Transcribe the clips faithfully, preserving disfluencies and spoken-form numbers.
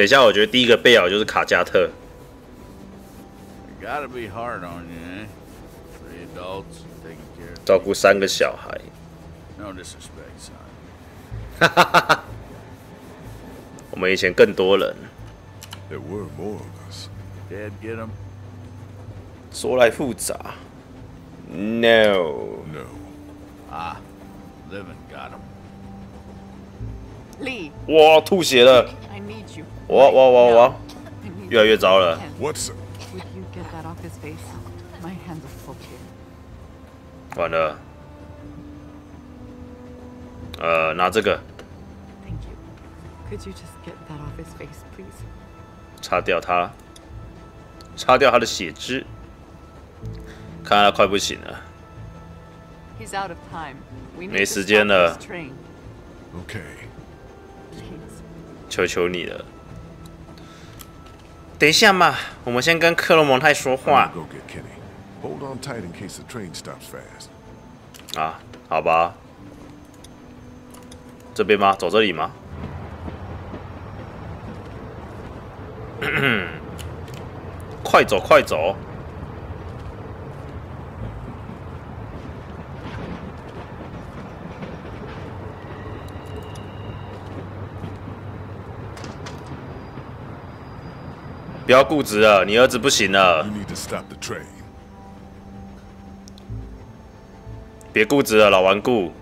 等一下，我觉得第一个贝尔就是卡加特。 Gotta be hard on you, eh? Three adults taking care of 照顾三个小孩。 No disrespect, son. 哈哈哈哈！我们以前更多人。 There were more of us. Dad get them? 说来复杂。No. No. Ah, living got them. Lee, 哇，吐血了！ I need you. 哇哇哇哇！ I need 越来越糟了。 What's Would you get that off his face? My hands are full here. 完了。呃，拿这个 Thank you. Could you just get that off his face, please? 擦掉它，擦掉它的血汁。看来他快不行了。 He's out of time. We need 没 to 时间 stop 了 this train. okay? Please. 求求你了。等一下嘛，我们先跟克罗蒙泰说 I'm 话 gonna go get Kenny. Hold on tight in case the train stops fast. 啊，好吧。这边吗？走这里吗？快走，快走！不要固执了，你儿子不行了 You，need to stop the train. 别固执了，老顽固。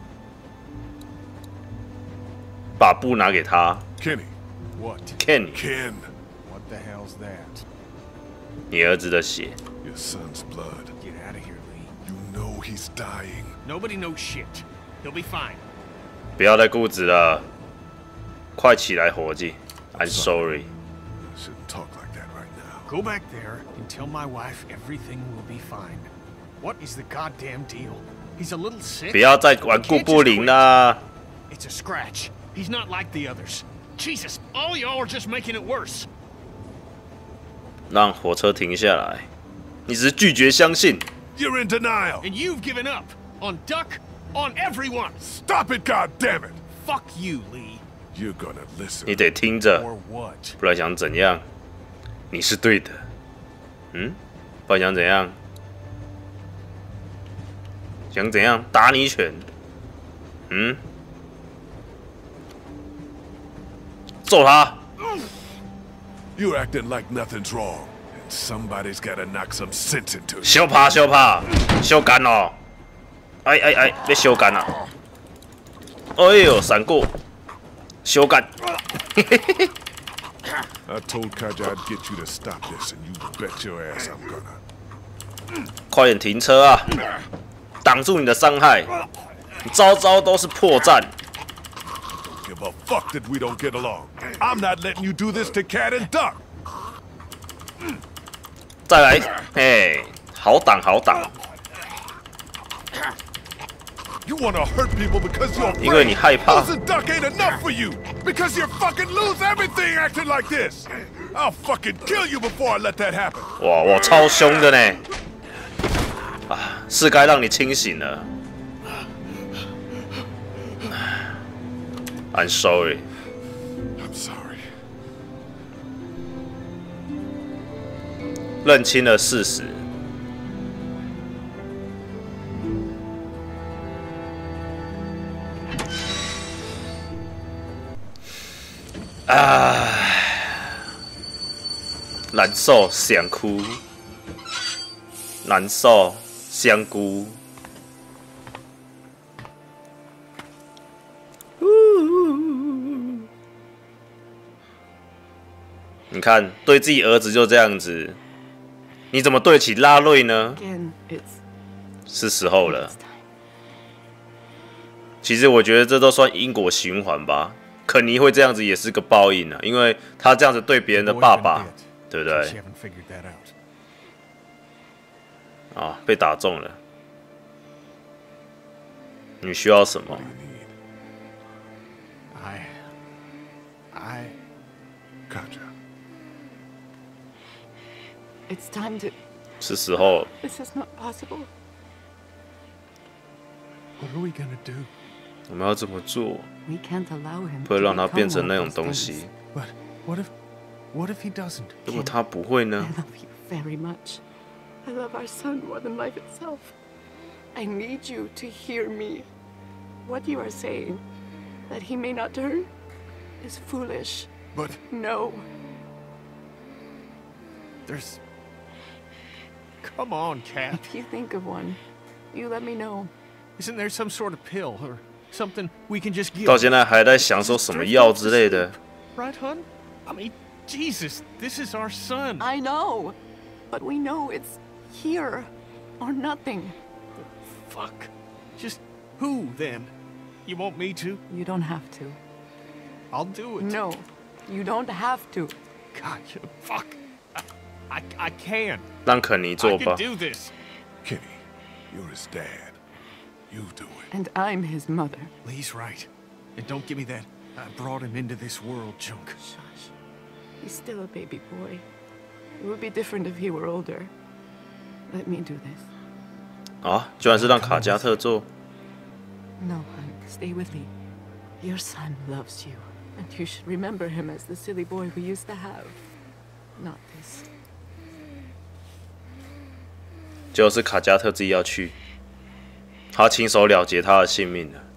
把布拿给他 Kenny. What? ，Ken， Ken. What the hell's that? 你儿子的血。 Your son's blood. Get out of here, Lee. You know he's dying. Nobody knows shit. He'll be fine. 不要再固执了，快起来，伙计。I'm sorry。 You shouldn't talk like that right now. Go back there and tell my wife everything will be fine. What is the goddamn deal? He's a little sick. 不要再顽固不灵啦！ It's a scratch. He's not like the others. Jesus, all y'all are just making it worse. 让火车停下来。你只是拒绝相信。 You're in denial. And you've given up. On Duck, on everyone. Stop it, goddammit! Fuck you, Lee. You're gonna listen. 你得听着， Or what? 不然想怎样？你是对的。嗯？不然想怎样？想怎样？打你一拳。嗯？揍他！ You're acting like nothing's wrong. And somebody's gotta knock some sense into you. 小怕小怕，小干哦！哎哎哎，被小干了！哎呦，闪过！小干！ I told Kaja I'd get you to stop this, and you bet your ass I'm gonna. 快点停车啊！挡住你的伤害，招招都是破绽。 Give a fuck that we don't get along. I'm not letting you do this to Cat and Duck. 再来，嘿，好挡好挡， You wanna hurt people because you're 因为 afraid. 你害怕。 Losing Duck ain't enough for you. Because you're fucking lose everything acting like this. I'll fucking kill you before I let that happen. 哇，我超凶的呢！啊，是该让你清醒了。I'm sorry。 I'm sorry. 认清了事实。啊，难受，想哭，难受，香菇。你看，对自己儿子就这样子，你怎么对得起拉瑞呢？ Again, it's 是时候了 it's。time. 其实我觉得这都算因果循环吧。肯尼会这样子也是个报应啊，因为他这样子对别人的爸爸，对不 Guess 对 you？ haven't figured that out. 啊，被打中了。你需要什么？ I... I... Kaja. It's time to. 是时候。 This is not possible. What are we gonna do? 我们要怎么做， We can't allow him. 不会 to 让它 become 变成 one 那 of 种 those 东 things. 西？ But What if, what if he doesn't? 如果他不会 I 呢？ love you very much. I love our son more than life itself. I need you to hear me. What you are saying, that he may not turn, is foolish. But No. there's... Come on, Cat. If you think of one, you let me know. Isn't there some sort of pill or something we can just give? 到现在还在想说什么药之类的。 Right, hun? I mean, Jesus, this is our son. I know. But we know it's here or nothing. Fuck. Just who, then? You want me to? You don't have to. I'll do it. No, you don't have to. God, you... Fuck. I, I, I can. 让肯尼 I 做 can 吧。 do this. Kenny, you're his dad. You do it. And I'm his mother. Lee's right. And don't give me that I brought him into this world junk. Shush. He's still a baby boy. It would be different if he were older. Let me do this. 啊，居然是让卡加特做。 No, hon. Stay with me. Your son loves you. And you should remember him as the silly boy we used to have. Not this. 就是卡加特自己要去，他亲手了结他的性命了。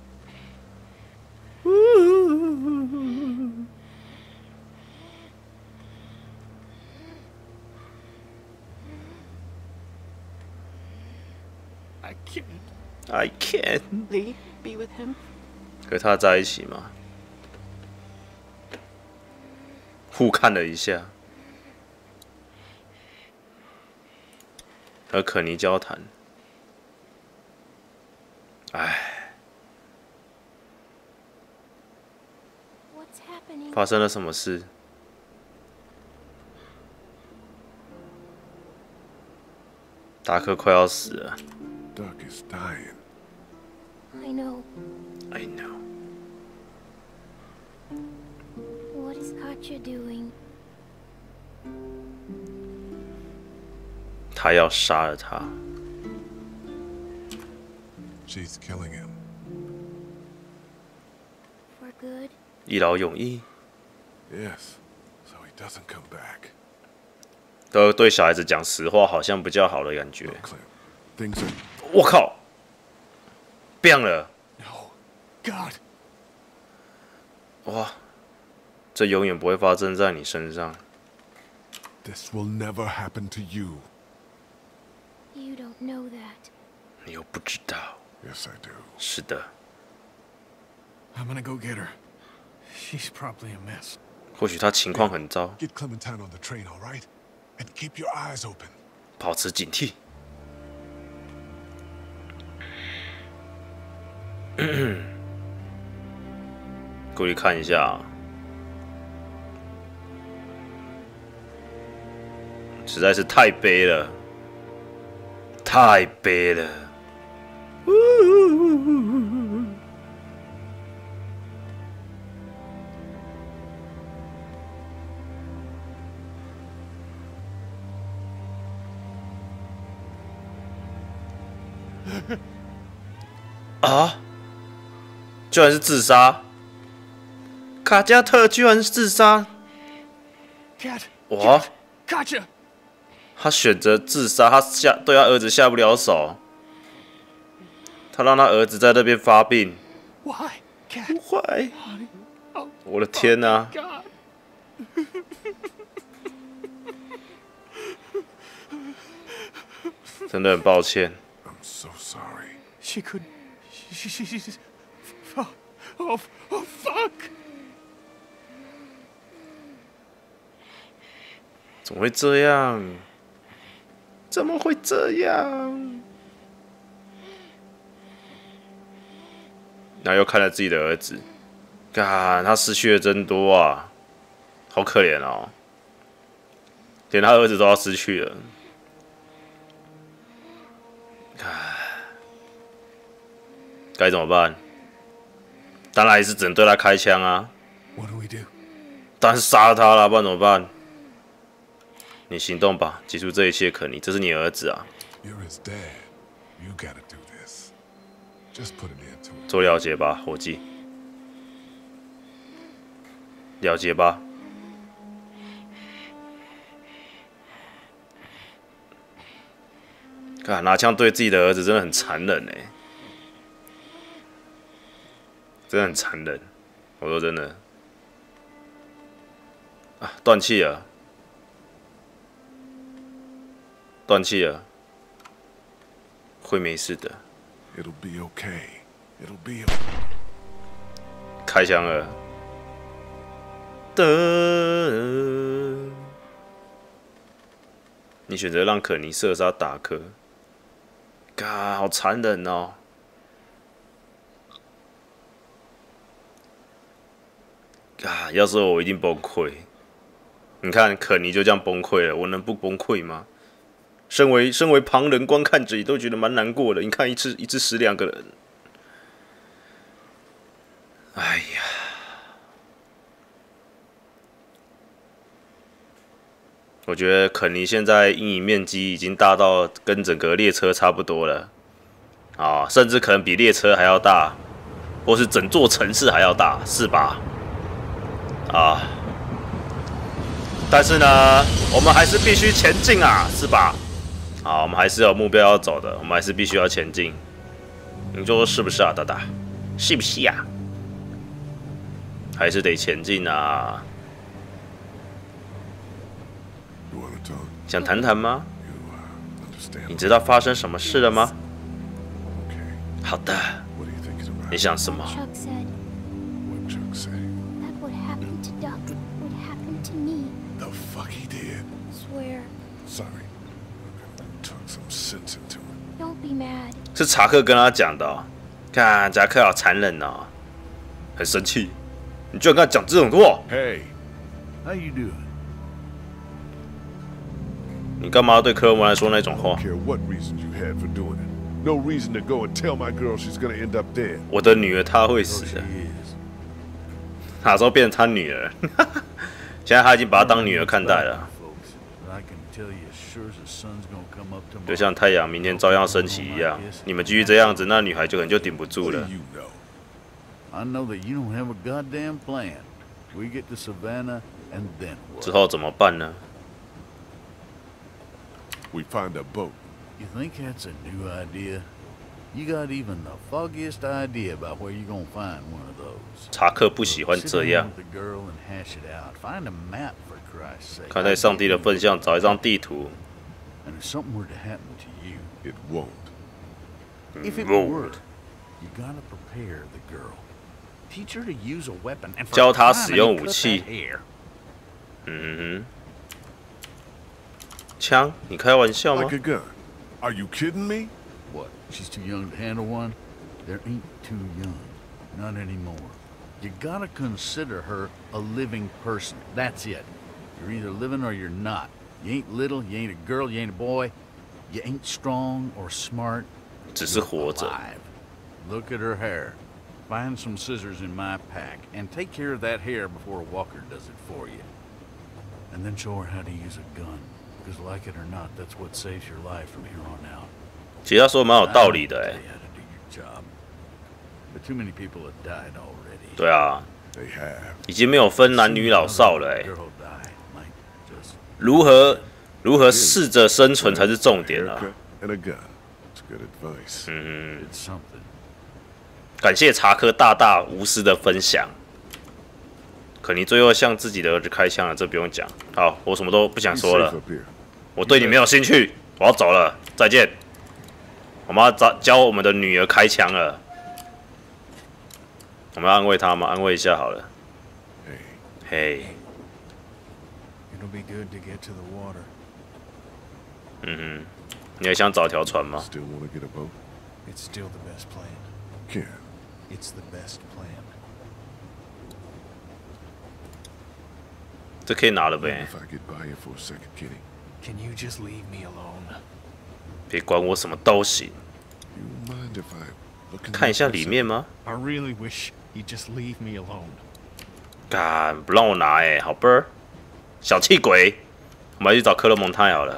I can't. I can't。 Lee, be with him. 和他在一起吗？互看了一下，和肯尼交谈。唉， What's happening? 发生了什么事？达克快要死了。 Duck is dying. I know. I know。 What is Katya doing? 他要杀了他。 She's killing him. For good? 一劳永逸， Yes, so he doesn't come back. 都对小孩子讲实话，好像比较好的感觉。 Look, Clem, things are... 我靠，变了！ No. God. 哇，这永远不会发生在你身上。 This will never happen to you. You don't know that. 你又不知道。 Yes, I do. 是的， I'm gonna go get her. She's probably a mess. 或许他情况很糟， Get Clementine on the train, all right? And keep your eyes open. 保持警惕。过去看一下，实在是太悲了，太悲了。啊！居然是自杀！卡加特居然是自杀！ Cat. 哇！ Gotcha. 他选择自杀，他下对他儿子下不了手，他让他儿子在那边发病。 Why? Cat. 不会！ Oh, 我的天哪、啊！ God. 真的很抱歉。 I'm so sorry. She could. She. she, she, she oh, oh, oh, fuck. 怎么会这样？怎么会这样？然后又看了自己的儿子，干，他失去的真多啊，好可怜哦，连他儿子都要失去了。该怎么办？当然还是只能对他开枪啊！ What do we do? 当然是杀了他啦，不然怎么办？你行动吧，结束这一切，肯尼，这是你儿子啊！ You're his dad. You gotta do this. Just put an end to it. 做了结吧，伙计，了结吧。 看拿枪对自己的儿子真的很残忍哎，真的很残忍。我说真的，啊，断气了，断气了，会没事的。 It'll be okay. It'll be. 开枪了，的。你选择让肯尼射杀达克，嘎，好残忍哦！啊，要是我，我一定崩溃。你看，肯尼就这样崩溃了，我能不崩溃吗？身为身为旁人观看者，也都觉得蛮难过的。你看，一次一次死两个人，哎呀！我觉得肯尼现在阴影面积已经大到跟整个列车差不多了，啊，甚至可能比列车还要大，或是整座城市还要大，是吧？啊！但是呢，我们还是必须前进啊，是吧？啊，我们还是有目标要走的，我们还是必须要前进。你说是不是啊，大大？是不是啊？还是得前进啊！想谈谈吗？你知道发生什么事了吗？好的。你想什么？ Chuck said that what happened to Duck would happen to me. The fuck he did. Swear. Sorry. Took some sense into it. Don't be mad. 是查克跟他讲的、哦。看查克好残忍哦，很生气。你居然跟他讲这种话！ Hey, how you doing? 你干嘛要对科尔文来说那种话 I don't care what reason you had for doing it. No reason to go and tell my girl she's gonna end up dead. 我的女儿她会 So 死 she 的， is. 哪时候变成他女儿？现在他已经把她当女儿看待了， Folks, but I can tell you as sure as the sun's gonna come up 就 tomorrow. 像太阳明天照样升起一样。你们继续这样子，那女孩就可能就顶不住 What 了 do。you know? I know that you don't have a goddamn plan. We get to Savannah, and then 之 what? 后怎么办呢？ We find a boat. You think that's a new idea? You got even the foggiest idea about where you're gonna find one of those. 查克不喜欢 Sit 这 down 样。 with the girl and hash it out. Find a map for Christ's sake. 看在上帝的份上，找一张地图。 And if something were to happen to you, It won't. if it Won't. were, you gotta prepare the girl. Teach her to use a weapon and 教她 for 使用 criminy 武 cut 器 that hair. 嗯哼，枪？你开玩笑吗 Like？a gun. Are you kidding me? What? She's too young to handle one? There ain't too young. Not anymore. You gotta consider her a living person. That's it. You're either living or you're not. You ain't little, you ain't a girl, you ain't a boy. You ain't strong or smart. 只是活着。 Alive. Look at her hair. Find some scissors in my pack and take care of that hair before a walker does it for you. And then show her how to use a gun. Because like it or not, that's what saves your life from here on out. 其实他说蛮有道理的哎、 I don't tell you how to do your job. But too many people have died already. 对啊， They have. 已经没有分男女老少了哎、 Girl died, like, just 如何如何试着生存才是重点啊。 Haircut and a gun. It's good advice. 嗯， did something. 感谢查克大大无私的分享。可你最后向自己的儿子开枪了，这不用讲。好，我什么都不想 Be 说 safe 了， up here. 我对你没有兴趣，我要走了，再见。我们要教教我们的女儿开枪了，我们要安慰她吗？安慰一下好了。 Hey, 嘿， It'll be good to get to the water. 嗯哼，你还想找条船吗？ still want to get a boat? It's still the best plan. Ken, It's the best plan. 这可以拿了 mind 呗， if I get by you for a second, Kitty? Can you just leave me alone? 别管我什么都行。 You mind if I look in 看一 there 下 for a 里 second? 面吗？ I really wish you'd just leave me alone. 干，不让我拿哎、好吧，小气鬼，我们来去找克勒蒙泰好了。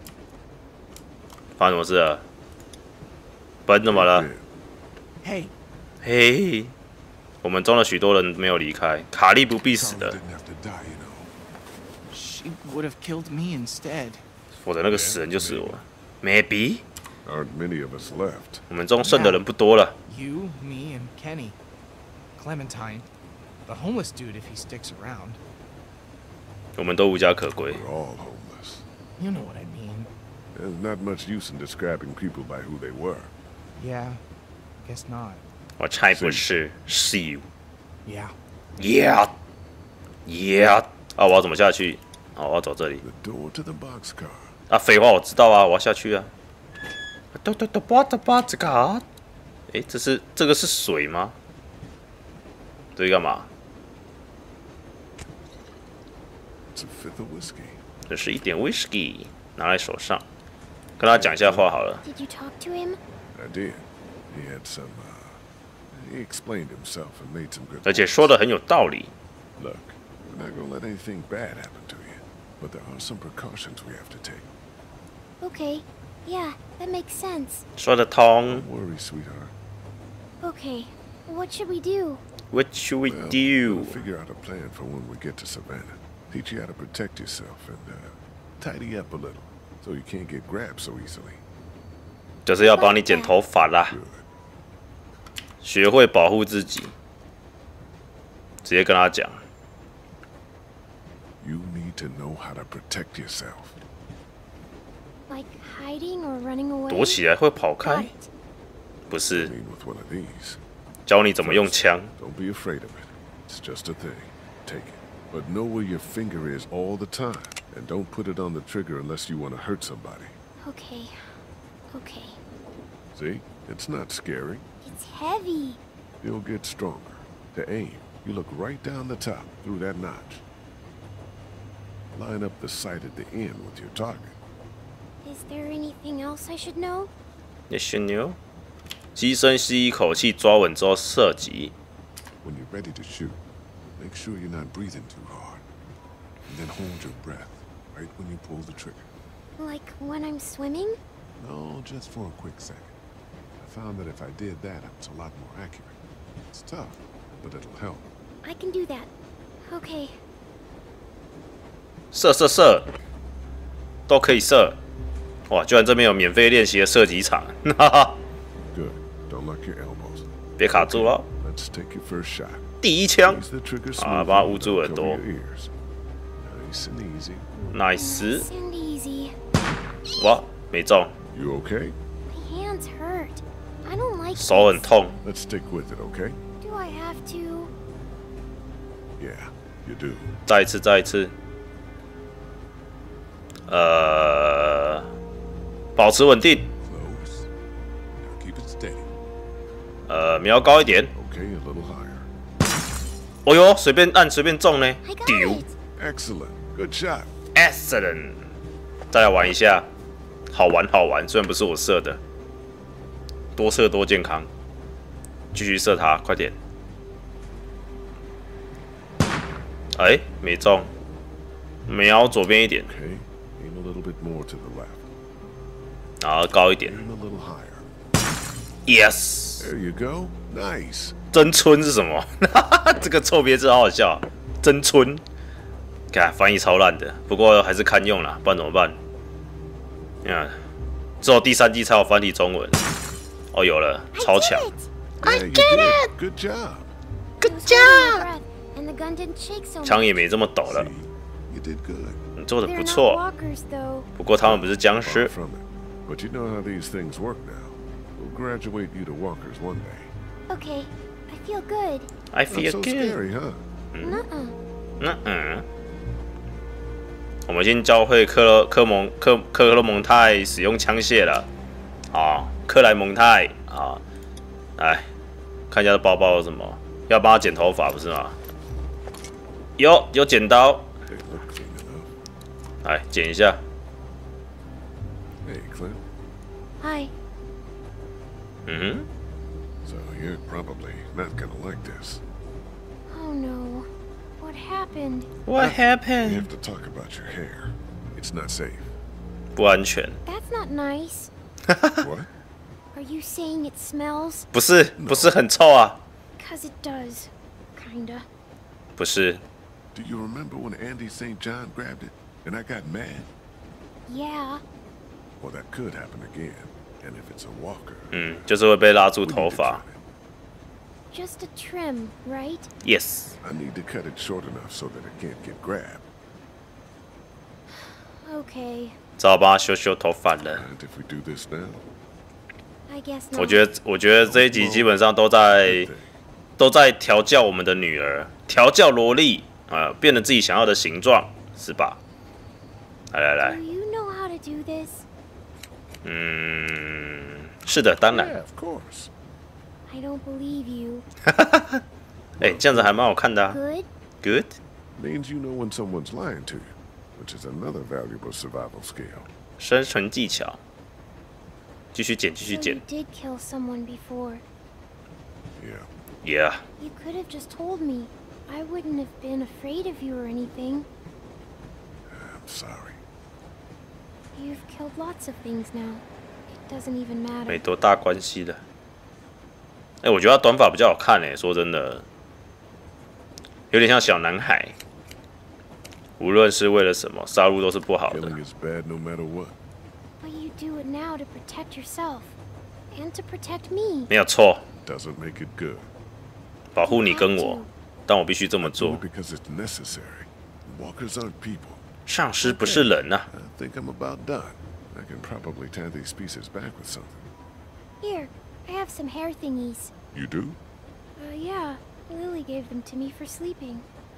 发生什么事了？奔怎么了？ Yeah. Hey, 嘿，我们中了许多人没有离开，卡利不必死 Charlie 的， didn't have to die, you know. she would have killed me instead. 否则那个死人就是我。Maybe， Aren't many of us left. 我们中剩的人不多了。 You, me, and Kenny. Clementine. The homeless dude if he sticks around. 我们都无家可归。 We're all homeless. You know what I mean. There's not much use in describing people by who they were. Yeah, guess not. 我才不是 ，see you。 Yeah. Yeah, yeah。啊，我要怎么下去？啊，我要走这里。 The door to the boxcar. 啊，废话，我知道啊，我要下去啊。嘟嘟嘟，巴的巴子卡。哎，这是这个是水吗？这是干嘛？ It's a fifth of whiskey. 这是一点 whisky， 拿在手上，跟他讲一下话好了。 Did you talk to him? I did. He had some, uh, he explained himself and made some good 而且说的很有道理。 Look, we're not gonna let anything bad happen to you, but there are some precautions we have to take. Okay. Yeah, that makes sense. 说得通。 Don't worry, sweetheart. Okay. What should we do? What should we Well, do? we'll figure out a plan for when we get to Savannah. Teach you how to protect yourself and, uh, tidy up a little, so you can't get grabbed so easily. 就是要帮你剪头发啦， Good. 学会保护自己。直接跟他讲， You need to know how to protect yourself. Like hiding or running away? 躲起来会跑 Got 开， it. 不 I 是 mean, with one of these. 教你怎么用枪。 Don't be afraid of it. It's just a thing. Take it. But know where your finger is all the time. And don't put it on the trigger unless you want to hurt somebody. Okay. Okay. See? It's not scary. It's heavy. You'll get stronger. To aim, you look right down the top through that notch. Line up the sight at the end with your target. Is there anything else I should know? 也是牛。机身吸一口气，抓稳之后射击。 When you're ready to shoot, make sure you're not breathing too hard. And then hold your breath right when you pull the trigger. Like when I'm swimming? No, just for a quick second. I found that if I did that, it was a lot more accurate. It's tough, but it'll help. I can do that. Okay. 射射射，都可以射。哇，居然这边有免费练习的射击场，哈哈！ Good. Don't lock your elbows. 别卡住了。 Let's take your first shot. 第一枪 Use the trigger 啊， smoothly. 把它捂住耳 Cover 朵 your ears. Nice and easy. ，nice。 Nice and easy. 哇，没中， You okay? My hands hurt. I don't like 手很 this. 痛。 Let's stick with it, okay? Do I have to? Yeah, you do. 再一次，再一次。呃，保持稳定。 Close. Now keep it steady. 呃，瞄高一点。 Okay, a little higher. 哦呦，随便按随便中呢 I got 丢 it. Excellent. Good shot. ，excellent。再来玩一下，好玩好玩，虽然不是我射的，多射多健康。继续射它，快点。哎，没中，瞄左边一点， Okay, aim a little bit more to the left. 然后高一点。 Aim a little higher. Yes， There you go. Nice. 真春是什么？这个臭别字好好笑、啊，真春。看翻译超烂的，不过还是堪用啦，不然怎么办？你看，只有第三季才有繁体中文。哦，有了，超强。 I yeah, did it. Good job. Good job. And the gun didn't shake so 枪 much. 也没这么抖了， See, you did good. 你做的 They're 不 not 错。 walkers though. 不过他们不是僵 Far 尸， from it. But you know how these things work now. We'll graduate you to walkers one day. Okay. I feel good. I Not feel so good。 scary, huh? Nuh-uh. 嗯嗯。我们已经教会克勒科蒙克克勒蒙泰使用枪械了。啊，克莱蒙泰啊，来看一下这包包有什么，要帮他剪头发不是吗？有有剪刀， They look clean enough. 来剪一下。 Hey, Clint. Hi. 嗯 So you're probably not gonna like this. Oh no. What happened? 哼，What We happened？ have to talk about your hair. It's not safe. 不安全， That's not nice. What? Are you saying it smells? 不是不是很臭啊， Cause it does. Kinda. 不是 Do you remember when Andy Saint John grabbed it and I got mad? Yeah. Well, that could happen again. And if it's a walker, 嗯，就是会被拉住 we need 头 to 发。 trim it. Just a trim, right? Yes， I need to cut it short enough so that it can't get grabbed. Okay, 只好帮他修修头发了。 And if we do this now, I guess not. 我觉得，我觉得这一集基本上都在都在调教我们的女儿，调教萝莉啊、呃，变成自己想要的形状，是吧？来来来 Do，you know how to do this? 嗯，是的，当 yeah, 然。 of course. I don't believe you. 哎，这样子还蛮好看的、啊。 Good? Good， Means you know when someone's lying to you, which is another valuable survival skill. 生存技巧。继续剪，继续 So 剪 you。did kill someone before. Yeah. Yeah， You could have just told me. I wouldn't have been afraid of you or anything. I'm sorry. You've killed lots of things now. It doesn't even 没 matter. 多大关系的。哎、我觉得他短发比较好看哎，说真的，有点像小男孩。无论是为了什么，杀戮都是不好的。 Killing is bad no matter what. But you do it now to protect yourself. And to protect me. 没有错， Doesn't make it good. 保护你跟我，但我必须这么 Do 做 it。because it's necessary. Walkers aren't people. 丧尸不是人啊！ I think I'm about done. I can probably tie these pieces back with something. Here, I have some hair thingies. You do? Uh, yeah. Lily gave them to me for sleeping.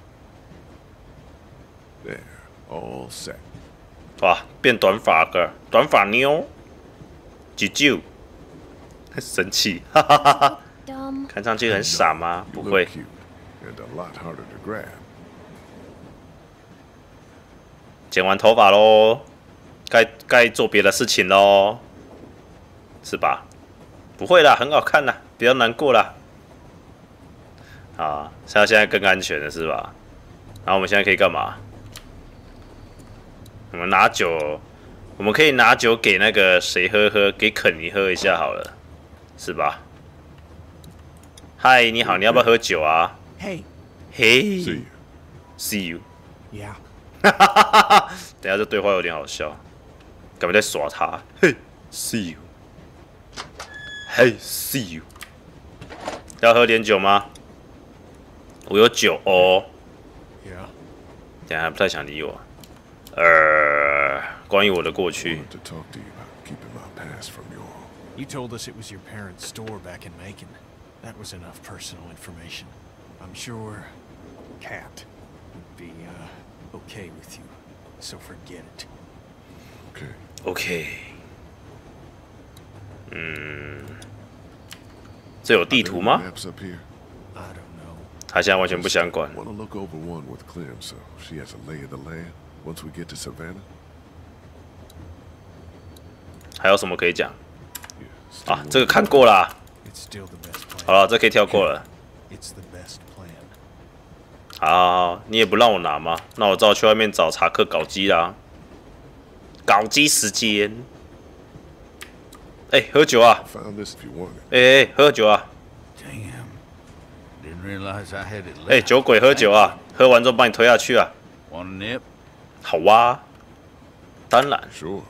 There. All set. 哇，变短发个短发妞，啾啾，生气，哈哈哈哈！ Dumb. 看上去很傻吗？ You 不 look 会， cute. And a lot harder to grab. 剪完头发喽，该该做别的事情喽，是吧？不会啦，很好看啦，不要难过啦。啊，像现在更安全了是吧？然后我们现在可以干嘛？我们拿酒，我们可以拿酒给那个谁喝喝，给肯尼喝一下好了，是吧？嗨，你好，你要不要喝酒啊？ Hey, 嘿 See you. ，See you。 yeah. 等一下这对话有点好笑，感觉在耍他。嘿，See you。嘿，See you。要喝点酒吗？我有酒哦。 Yeah. 等一下还不太想理我。呃，关于我的过 I 去， wanted to talk to you about keeping my past from you all. You told us it was your parents' store back in Macon. That was enough personal information. I'm sure Kat would be, uh, okay with you. So forget it. Okay. OK。嗯，这有地 Are there 图 any 吗？ Maps up here. I don't know. 他现在完全不想管。 Want to look over one with Clem so she has a lay of the land once we get to Savannah? 还有什么可以讲 Yeah. still 啊？这个 want 看过啦。 It's still the best plan. 好了，这可以跳过了。 It's the best plan. 好好好，你也不让我拿吗？那我只好去外面找查克搞基啦。搞基时间。哎、喝酒啊！ Found this if you want it. 哎、哎、喝酒啊！ Damn. Didn't realize I had it 哎、 left. 酒鬼喝酒啊！喝完之后把你推下去啊！ Want a nip? 好哇、当然 Sure.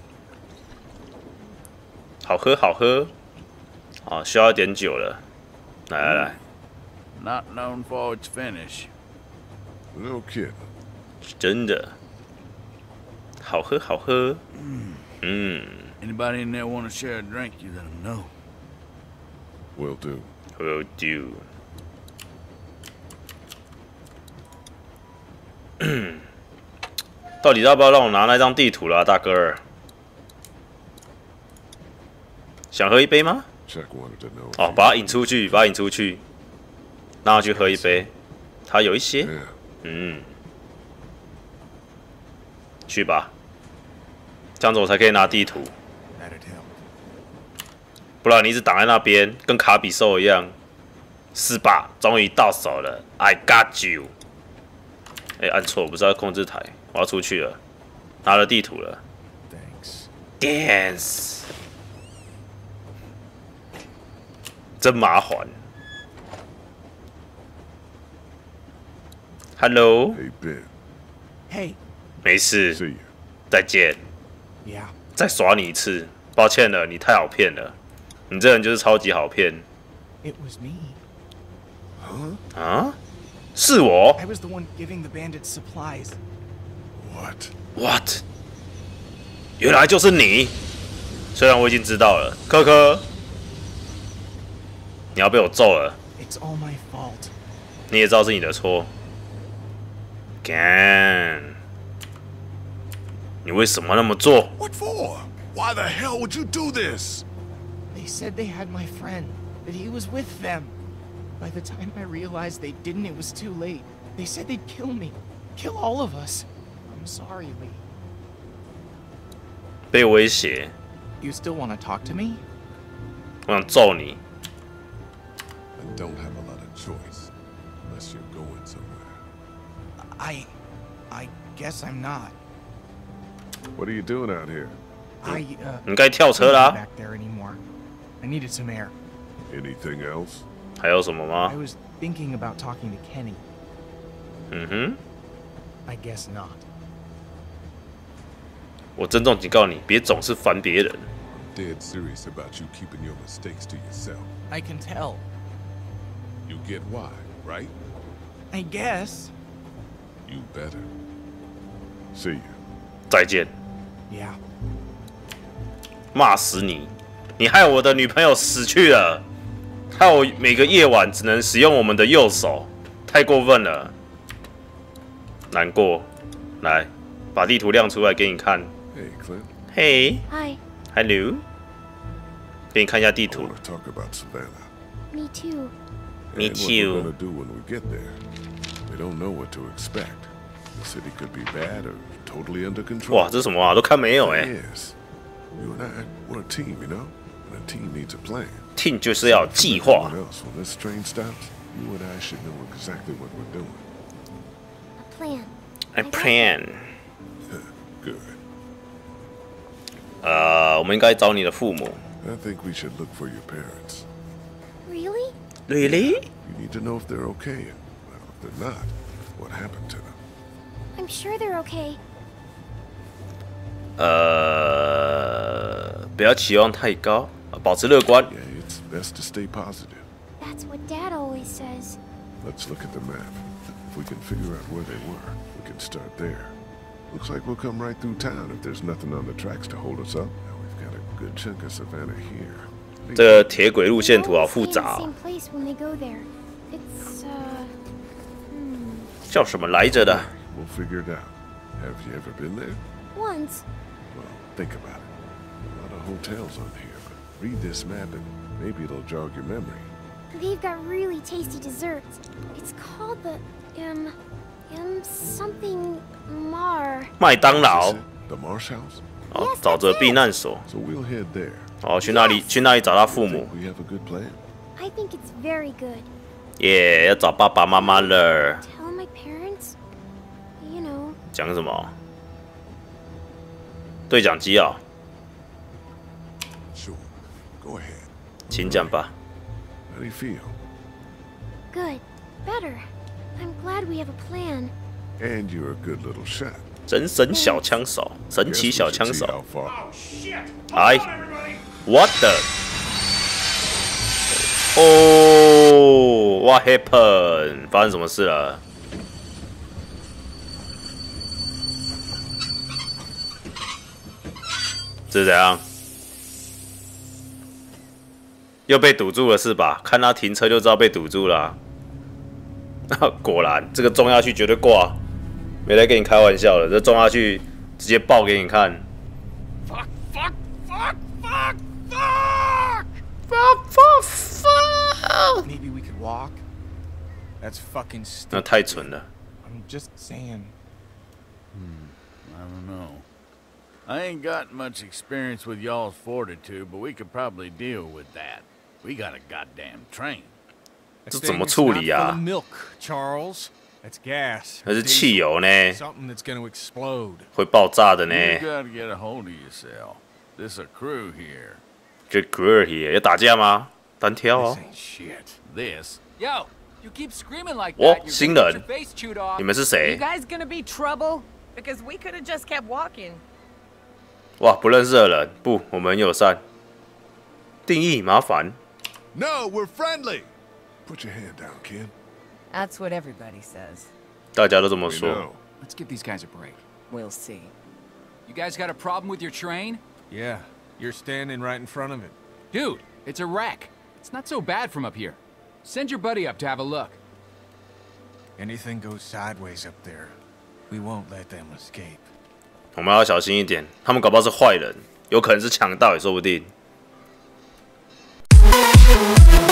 好喝好喝。啊，需要一点酒了。来来来， Not known for its finish. No kidding. 真的好喝好喝。嗯 Anybody in there want to share a drink? You let them know. Will do. ，Will do。到底要不要让我拿那张地图啦，大哥儿？想喝一杯吗？ Chuck wanted to know. if 哦， you- 把他引出去，把他引出去，让他去喝一杯。他有一些， Yeah. 嗯，去吧，这样子我才可以拿地图， That'd help. 不然你一直挡在那边，跟卡比兽一样，是吧？终于到手了 ，I got you。哎、按错，不是要控制台，我要出去了，拿了地图了 Thanks. ，dance，真麻烦。Hello， Hey, Ben. Hey. 没事， See you. 再见。 Yeah. 再耍你一次，不知抱歉了，你太好骗了，你这人就是超级好骗。 It was me. 啊？是我 I was the one giving the bandits supplies. What? ？What？ 原来就是你。虽然我已经知道了，科科，你要被我揍了。 It's all my fault. 你也知道是你的错。干！你为什么那么做？ What for? Why the hell would you do this? They said they had my friend, that he was with them. By the time I realized they didn't, it was too late. They said they'd kill me. Kill all of us. I'm sorry, Lee. 被威胁， You still want to talk to me? 我想揍你。 I don't have a lot of choice unless you're going somewhere. I... I guess I'm not. What are you doing out here? I, uh... 你该跳车 can't 啦 be。back there anymore. I needed some air. Anything else? 还有什么吗 I？ was thinking about talking to Kenny. 嗯哼， I guess not. 我郑重警告你，别总是烦别人。 I'm dead serious about you keeping your mistakes to yourself. I can tell. You get why, right? I guess. You better. See you. 再见， Yeah. 骂死你！你害我的女朋友死去了，害我每个夜晚只能使用我们的右手，太过分了。难过，来，把地图亮出来给你看。 Hey, Clint. 嘿 Hi. ，Hello，给你看一下地 I 图 want。to talk about Savannah. Me too. Me and too. What we're gonna do when we get there. They don't know what to expect. The city could be bad or totally under control. 哇，这是什么啊？都看没有哎、 Yes. You and I, we're a team, you know? And a team needs a plan. team 就是要有计划 Everyone。else, when this train stops, you and I should know exactly what we're doing. A plan. I plan。 Good. 呃，我们应该找你的父母。 I think we should look for your parents. Really? Really？ You need to know if they're okay. And, well, if they're not, what happened to them? I'm sure they're okay. 呃，不要期望太高，保持乐观。 Yeah, it's best to stay positive. That's what Dad always says. Let's look at the map. If we can figure out where they were, we can start there. Looks like we'll come right through town if there's nothing on the tracks to hold us up. Now we've got a good chunk of Savannah here. 这个铁轨路 They 线图好 always 复 stay in 杂 the 哦 same place when they go there. It's uh. Hmm. 叫什么来着的？ We'll figure it out. Have you ever been there? Once. Well, think about it. A lot of hotels on here, but read this map and maybe it'll jog your memory. They've got really tasty desserts. It's called the M M something Mar. 麦当 Is 劳 it the Marsh House? 哦，找着避难所。 So we'll head there. 哦，去那里，去那里找他父母。 We have a good plan. I think it's very good. 耶、要找爸爸妈妈了。 Tell my parents. You know. 讲什么？对讲机啊、 Sure. Go ahead. 请讲吧。 How do you feel? Good. Better. I'm glad we have a plan. And you're a good little shot. 人神小枪手，神 Guess 奇 we 小 should 枪 see 手。 how far. 哎，What the？哦、oh,，What happened？ 发生什么事了？这是怎样？又被堵住了是吧？看他停车就知道被堵住了啊、果然，这个撞下去绝对挂，没来跟你开玩笑了，这撞下去直接爆给你看。 Fuck, fuck, fuck, fuck, fuck! Fuck, fuck, fuck! Maybe we could walk? That's fucking 那 stupid. 太蠢了。 I'm just saying. I don't know. I ain't got much experience with y'all's fortitude, but we could probably deal with that. We got a goddamn train. 这怎么处理啊？ Milk, Charles. That's gas. 那是汽油呢， Something that's gonna explode. 会爆炸的呢。 You gotta get a hold of yourself. This a crew here. Good girl here，要打架吗？单挑 This 哦。 ain't shit. This. Yo, you keep screaming like 哦 that, you're 新 gonna get 人 your face chewed off. 你们是 You 谁？ guys gonna be trouble? Because we could have just kept walking. 哇，不认识的人，不，我们很友善。定义麻烦。 No, we're friendly. Put your hand down, kid. That's what everybody says. 大家都这么 We 说。 know. Let's give these guys a break. We'll see. You guys got a problem with your train? Yeah, you're standing right in front of it. Dude, it's a wreck. It's not so bad from up here. Send your buddy up to have a look. Anything goes sideways up there, we won't let them escape. 我们要小心一点，他们搞不好是坏人，有可能是强盗也说不定。